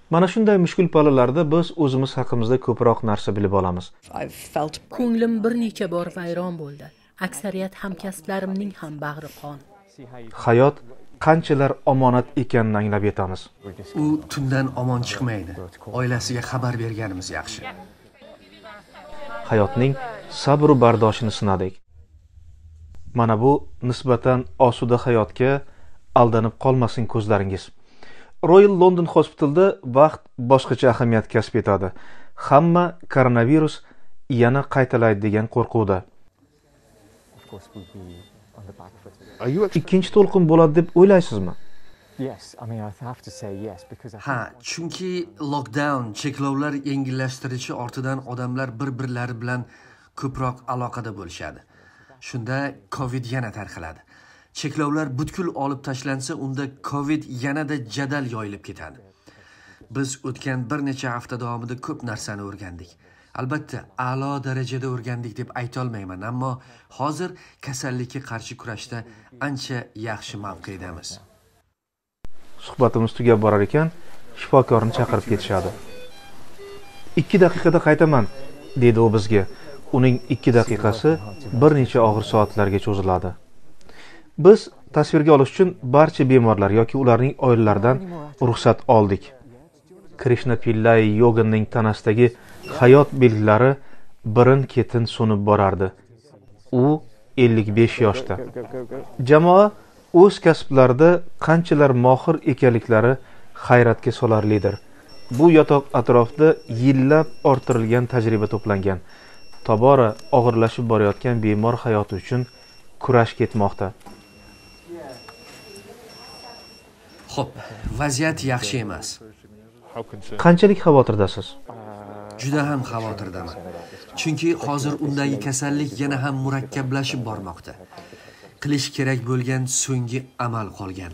Mana shunday mushkul palalarda biz o'zimiz haqimizda ko'proq narsa bilib olamiz. Ko'nglim bir necha bor vayron bo'ldi. Aksariyat hamkasblarimning ham bag'ri qon. Hayot qanchalar omonat ekanini anglab yetamiz. U tundan omon chiqmaydi. Oilasiga xabar berganimiz yaxshi. Hayotning sabr va bardoshini sinadik. Mana bu nisbatan osuda hayotga aldanib qolmasin ko'zlaringiz. Royal London Hospitalda vaqt boshqacha ahamiyat kasb etadi. Hamma koronavirus yana qaytalaydi degan qo'rquvda. Ikkinchi to'lqin bo'ladi deb o'ylaysizmi? Ha, chunki lockdown, cheklovlar yengillashtirishi ortidan odamlar bir-birlari bilan ko'proq aloqada bo'lishadi. Shunda COVID yana tarqaladi. Cheklovlar butkul olib tashlansa, unda COVID yanada jadal yoyilib ketadi. Biz o'tgan bir necha hafta davomida ko'p narsani o'rgandik. Albatta, a'lo darajada o'rgandik deb ayta olmayman, ammo hozir kasallikka qarshi kurashda ancha yaxshi mavqedamiz. Suhbatimiz tugab borar ekan, shifokorni chaqirib ketishadi. 2 daqiqada qaytaman, dedi u bizga. Uning 2 daqiqasi bir necha og'ir soatlarga cho'ziladi. Biz tasvirga olish uchun barcha bemorlar yoki ularning oilalaridan ruxsat oldik. Krishna Pillai yoganing tanasidagi hayot belgilari birin-ketin so'nib borardi. U 55 yoshda. Jamoa o'z kasblarida qanchalar mohir ekanliklari hayratga solarlidir. Bu yotoq atrofida yillab orttirilgan tajriba to'plangan. Tobora og'irlashib borayotgan bemor hayoti uchun kurash ketmoqda. Xo'p, vaziyat yaxshi emas. Qanchalik xavotirdasiz? Juda ham xavotirdaman. Chunki hozir undagi kasallik yana ham murakkablashib bormoqda. Qilish kerak bo'lgan so'nggi amal qolgan.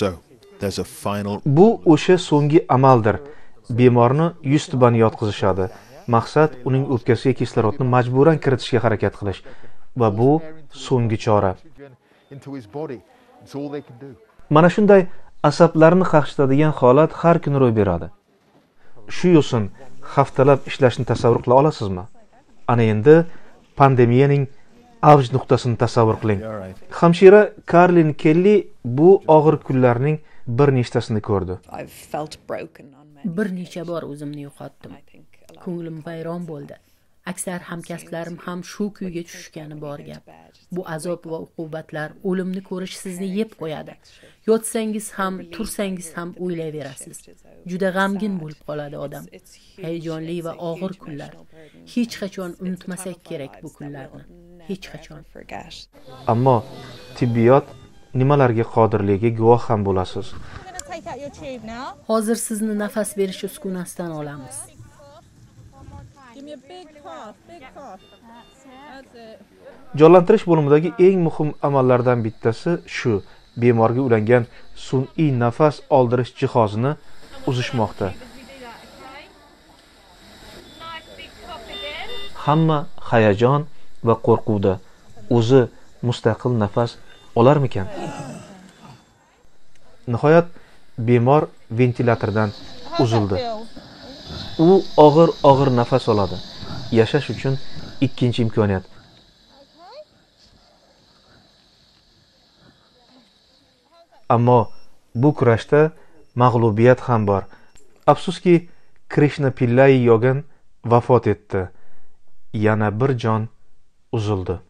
Bu o'sha so'nggi amaldir. Bemorni yuz tuban yotqizishadi. Maqsad uning o'pkasiga kislorodni majburan kiritishga harakat qilish va bu so'nggi chora. Mana shunday asablarni qaqshatadigan holat har kuni ro'y beradi. Shu yo'sin haftalab ishlashni tasavvur qila olasizmi? Ana endi pandemiyaning avj nuqtasini tasavvur qiling. Hamshira Karlin Kelly bu og'ir kunlarning bir nechtasini ko'rdi. Bir necha bor o'zimni yo'qotdim. Ko'nglim vayron bo'ldi. Aksar hamkasblarim ham shu kuyga tushgani bor gap. Bu azob va uqubatlar, o'limni ko'rish sizni yeb qo'yadi. Yotsangiz ham, tursangiz ham o'ylayverasiz. Juda g'amgin bo'lib qoladi odam. Hayajonli va og'ir kunlar. Hech qachon unutmasak kerak bu kunlarni. Hech qachon. Ammo tibbiyot nimalarga qodirligiga guvoh ham bo'lasiz. Hozir sizni nafas berish uskunasidan olamiz. Jonlantirish bo'limidagi eng muhim amallardan bittasi shu: bemorga ulangan sun'iy nafas oldirish jihozini uzishmoqda. Hamma hayajon va qo'rquvda. O'zi mustaqil nafas olarmikan? Nihoyat bemor ventilatordan uzildi. U og'ir nafas oladi. Yashash uchun ikkinchi imkoniyat. Ammo bu kurashda mag'lubiyat ham bor. Afsuski, Krishna Pillai Yogan vafot etdi. Yana bir jon uzildi.